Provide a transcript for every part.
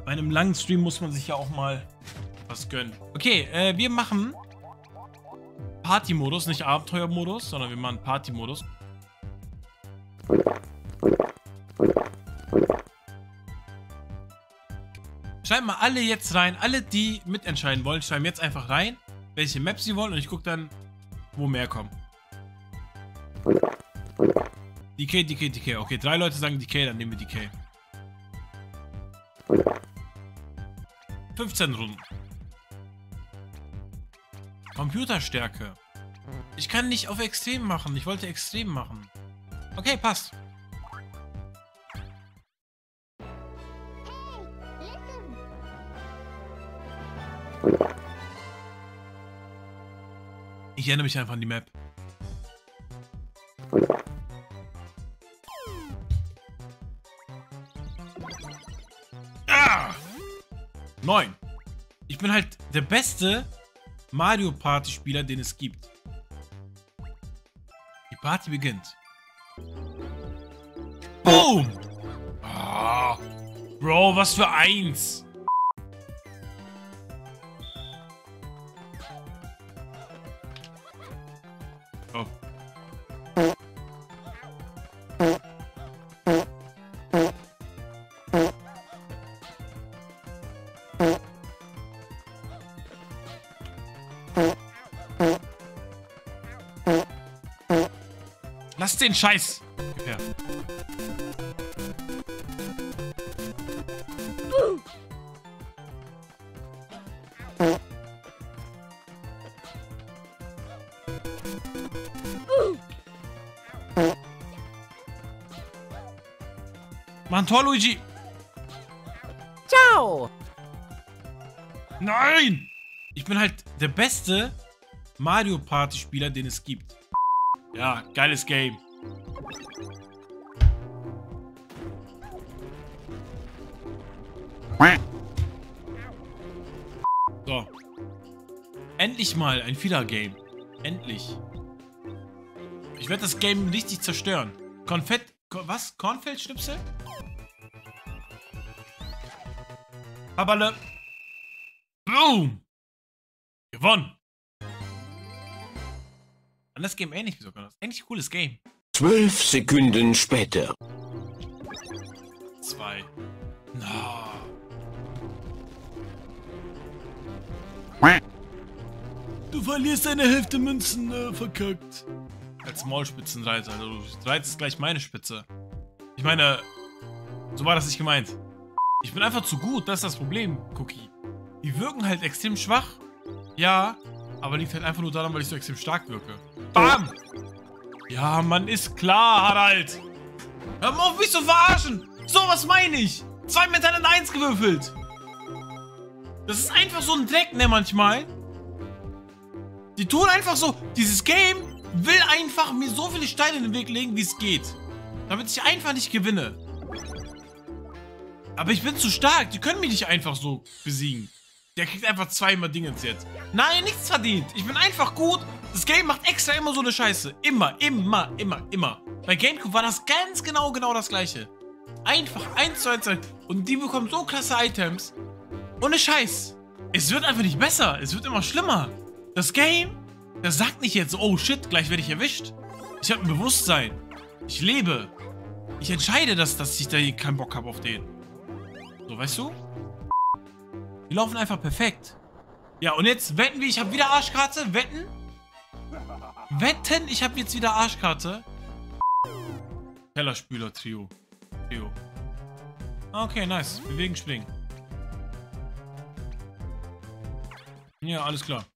Bei einem langen Stream muss man sich ja auch mal was gönnen. Okay, wir machen Party-Modus, nicht Abenteuer-Modus, sondern wir machen Party-Modus. Schreiben mal alle jetzt rein, alle die mitentscheiden wollen, schreiben jetzt einfach rein, welche Maps sie wollen und ich gucke dann, wo mehr kommen. DK, DK, DK. Okay, 3 Leute sagen DK, dann nehmen wir DK. 15 Runden. Computerstärke. Ich kann nicht auf Extrem machen. Ich wollte Extrem machen. Okay, passt. Ich erinnere mich einfach an die Map. Ah! 9. Ich bin halt der beste Mario Party Spieler, den es gibt. Die Party beginnt. Boom! Oh, Bro, was für 1. Oh. Lass den Scheiß! Ja. Mann, Tor, Luigi! Ciao! Nein! Ich bin halt der beste Mario Party Spieler, den es gibt. Ja, geiles Game. So. Endlich mal ein Filler-Game. Endlich. Ich werde das Game richtig zerstören. Was? Kornfeldschnipsel? Haberle. Boom! Gewonnen! An das Game ähnlich wie sogar. Das ist eigentlich ein cooles Game. 12 Sekunden später. 2. No. Du verlierst eine Hälfte Münzen, verkackt. Als Maulspitzenreiter, also du reitest gleich meine Spitze. Ich meine, so war das nicht gemeint. Ich bin einfach zu gut, das ist das Problem, Cookie. Die wirken halt extrem schwach. Ja, aber liegt halt einfach nur daran, weil ich so extrem stark wirke. Bam! Ja, Mann, ist klar, Harald. Hör mal auf, mich zu verarschen. So, was meine ich? 2 miteinander 1 gewürfelt. Das ist einfach so ein Dreck, ne, manchmal. Die tun einfach so, dieses Game will einfach mir so viele Steine in den Weg legen, wie es geht. Damit ich einfach nicht gewinne. Aber ich bin zu stark, die können mich nicht einfach so besiegen. Der kriegt einfach 2 Dingens jetzt. Nein, nichts verdient. Ich bin einfach gut. Das Game macht extra immer so eine Scheiße. Immer, immer, immer, immer. Bei GameCube war das ganz genau das gleiche. Einfach 1 zu 1. Und die bekommen so klasse Items. Ohne Scheiß. Es wird einfach nicht besser. Es wird immer schlimmer. Das Game, das sagt nicht jetzt, oh shit, gleich werde ich erwischt. Ich habe ein Bewusstsein. Ich lebe. Ich entscheide, dass ich da keinen Bock habe auf den. So, weißt du? Die laufen einfach perfekt. Ja, und jetzt wetten wir, ich habe wieder Arschkarte. Wetten? Wetten, ich habe jetzt wieder Arschkarte. Kellerspüler Trio. Okay, nice. Bewegen, springen. Ja, alles klar.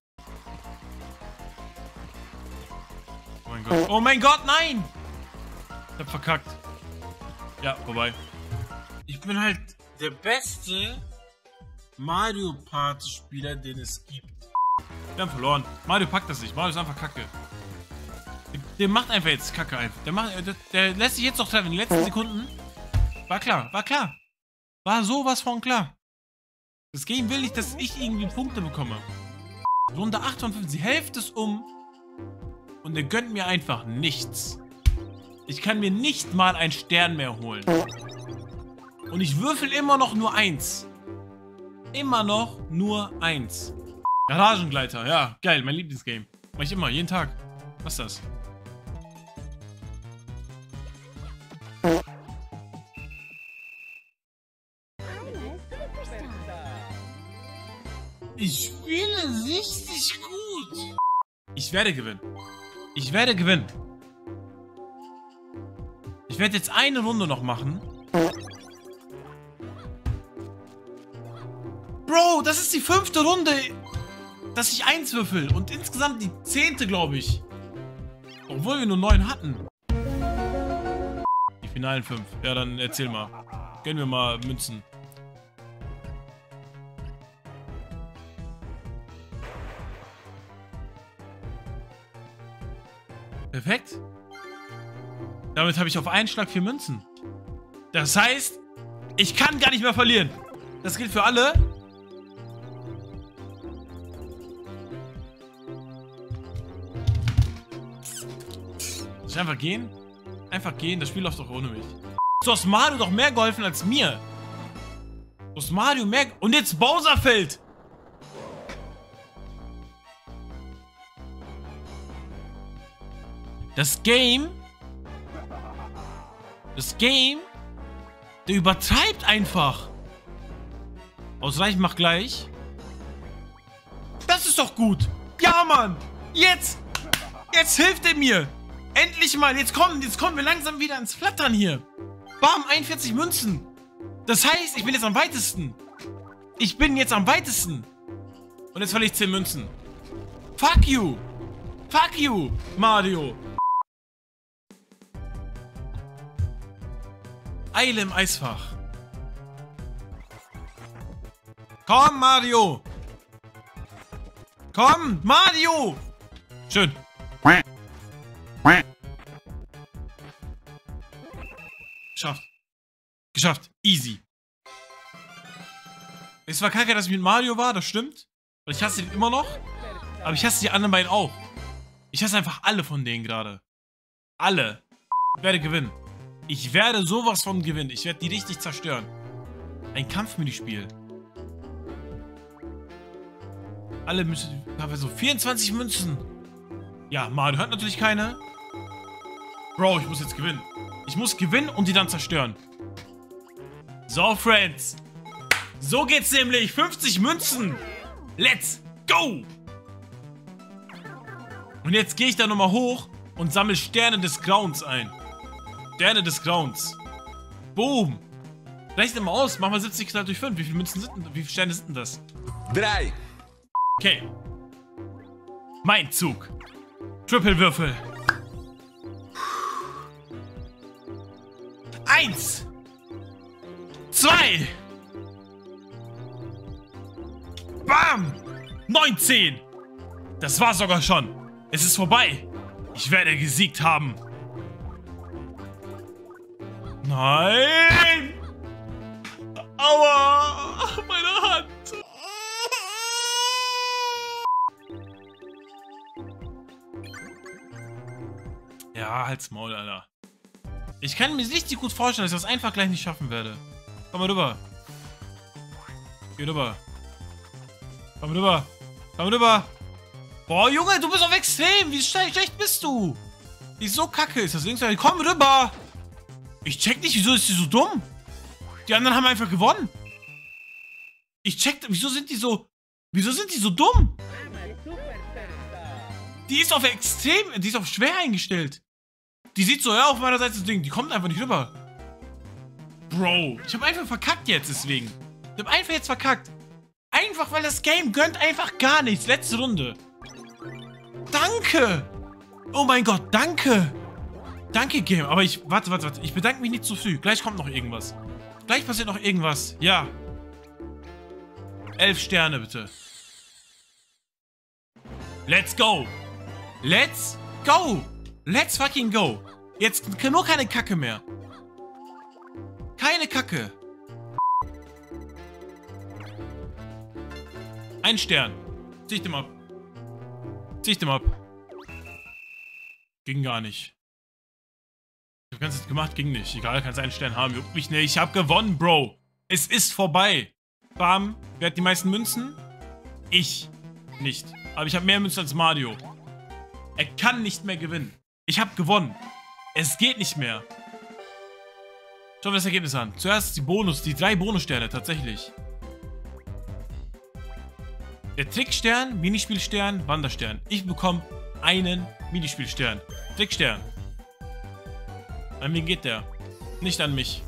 Oh mein Gott. Oh mein Gott, nein! Ich hab verkackt. Ja, vorbei. Ich bin halt der beste Mario Party Spieler, den es gibt. Wir haben verloren. Mario packt das nicht. Mario ist einfach Kacke. Der macht einfach jetzt Kacke einfach. Der lässt sich jetzt noch treffen. In den letzten Sekunden. War klar, war klar. War sowas von klar. Das Game will nicht, dass ich irgendwie Punkte bekomme. Runde 58. Die Hälfte ist um. Und er gönnt mir einfach nichts. Ich kann mir nicht mal einen Stern mehr holen. Und ich würfel immer noch nur 1. Immer noch nur 1. Garagengleiter, ja, geil, mein Lieblingsgame. Mach ich immer, jeden Tag. Was ist das? Ich spiele richtig gut. Ich werde gewinnen. Ich werde gewinnen. Ich werde jetzt eine Runde noch machen. Bro, das ist die 5. Runde, dass ich 1 würfel. Und insgesamt die 10. glaube ich. Obwohl wir nur 9 hatten. Die finalen 5. Ja, dann erzähl mal. Gönnen wir mal Münzen. Perfekt. Damit habe ich auf einen Schlag 4 Münzen. Das heißt, ich kann gar nicht mehr verlieren. Das gilt für alle. Soll ich einfach gehen? Einfach gehen, das Spiel läuft doch ohne mich. Du hast Mario doch mehr geholfen als mir. Du hast Mario mehr... Und jetzt Bowser fällt. Das Game, der übertreibt einfach. Ausreichend macht gleich. Das ist doch gut. Ja, Mann. Jetzt hilft er mir. Endlich mal. Jetzt kommen wir langsam wieder ins Flattern hier. Bam, 41 Münzen. Das heißt, ich bin jetzt am weitesten. Ich bin jetzt am weitesten. Und jetzt verliere ich 10 Münzen. Fuck you. Fuck you, Mario. Eile im Eisfach. Komm, Mario. Komm, Mario. Schön. Geschafft. Geschafft. Easy. Es war kacke, dass ich mit Mario war, das stimmt. Und ich hasse ihn immer noch. Aber ich hasse die anderen beiden auch. Ich hasse einfach alle von denen gerade. Alle. Ich werde gewinnen. Ich werde sowas von gewinnen. Ich werde die richtig zerstören. Ein Kampfminispiel. Alle müssen... So 24 Münzen. Ja, Mario hat natürlich keine. Bro, ich muss jetzt gewinnen. Ich muss gewinnen und die dann zerstören. So, Friends. So geht's nämlich. 50 Münzen. Let's go. Und jetzt gehe ich da nochmal hoch und sammle Sterne des Grauens ein. Sterne des Grauens. Boom. Rechne mal aus. Mach mal 70 geteilt durch 5. Wie viele Münzen sind denn, wie viele Sterne sind denn das? 3. Okay. Mein Zug. Triple-Würfel. 1. 2. Bam. 19. Das war sogar schon. Es ist vorbei. Ich werde gesiegt haben. Nein! Aua! Meine Hand! Ja, halt's Maul, Alter. Ich kann mir richtig gut vorstellen, dass ich das einfach gleich nicht schaffen werde. Komm mal rüber. Geh rüber. Komm rüber. Komm rüber. Boah, Junge, du bist auf extrem. Wie schlecht bist du? Die ist so kacke. Ist das links? Komm rüber. Ich check nicht, wieso ist die so dumm? Die anderen haben einfach gewonnen. Ich check, wieso sind die so dumm? Die ist auf extrem, die ist auf schwer eingestellt. Die sieht so, ja, auf meiner Seite das Ding, die kommt einfach nicht rüber. Bro, ich habe einfach verkackt jetzt deswegen. Ich habe einfach jetzt verkackt. Einfach, weil das Game gönnt einfach gar nichts. Letzte Runde. Danke. Oh mein Gott, danke. Danke, Game. Aber ich... Warte. Ich bedanke mich nicht zu früh. Gleich kommt noch irgendwas. Gleich passiert noch irgendwas. Ja. 11 Sterne, bitte. Let's go. Let's go. Let's fucking go. Jetzt nur keine Kacke mehr. Keine Kacke. 1 Stern. Zieh ich dem ab. Zieh ich dem ab. Ging gar nicht. Ich hab ganz gemacht, ging nicht. Egal, kannst einen Stern haben. Juckt mich nicht. Ich hab gewonnen, Bro. Es ist vorbei. Bam. Wer hat die meisten Münzen? Ich. Nicht. Aber ich habe mehr Münzen als Mario. Er kann nicht mehr gewinnen. Ich habe gewonnen. Es geht nicht mehr. Schauen wir das Ergebnis an. Zuerst die 3 Bonussterne, tatsächlich. Der Trickstern, Minispielstern, Wanderstern. Ich bekomme einen Minispielstern. Trickstern. An wen geht der? Nicht an mich.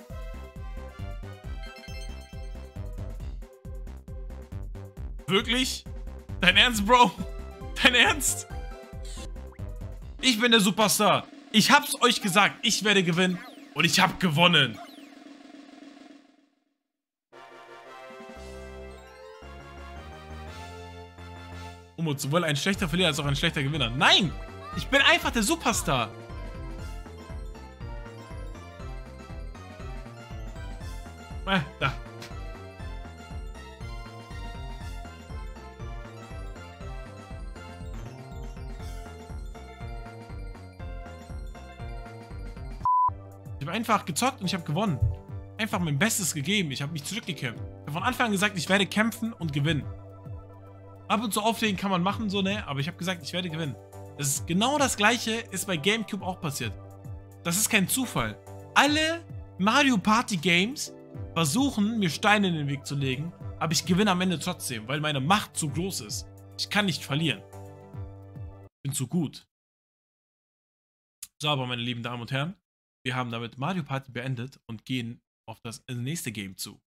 Wirklich? Dein Ernst, Bro? Dein Ernst? Ich bin der Superstar. Ich hab's euch gesagt, ich werde gewinnen. Und ich hab gewonnen. Und sowohl ein schlechter Verlierer als auch ein schlechter Gewinner. Nein! Ich bin einfach der Superstar. Da. Ich habe einfach gezockt und ich habe gewonnen. Einfach mein Bestes gegeben. Ich habe mich zurückgekämpft. Ich habe von Anfang an gesagt, ich werde kämpfen und gewinnen. Ab und zu auflegen kann man machen, so, ne? Aber ich habe gesagt, ich werde gewinnen. Das ist genau das Gleiche, ist bei GameCube auch passiert. Das ist kein Zufall. Alle Mario Party Games versuchen, mir Steine in den Weg zu legen, aber ich gewinne am Ende trotzdem, weil meine Macht zu groß ist. Ich kann nicht verlieren. Ich bin zu gut. So, aber meine lieben Damen und Herren, wir haben damit Mario Party beendet und gehen auf das nächste Game zu.